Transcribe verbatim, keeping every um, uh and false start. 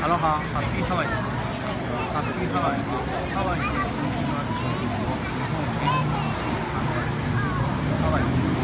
アロハ、ハッピーハワイです。ハッピーハワイは、ハワイで人気のある商品を日本全国に販売しているハワイ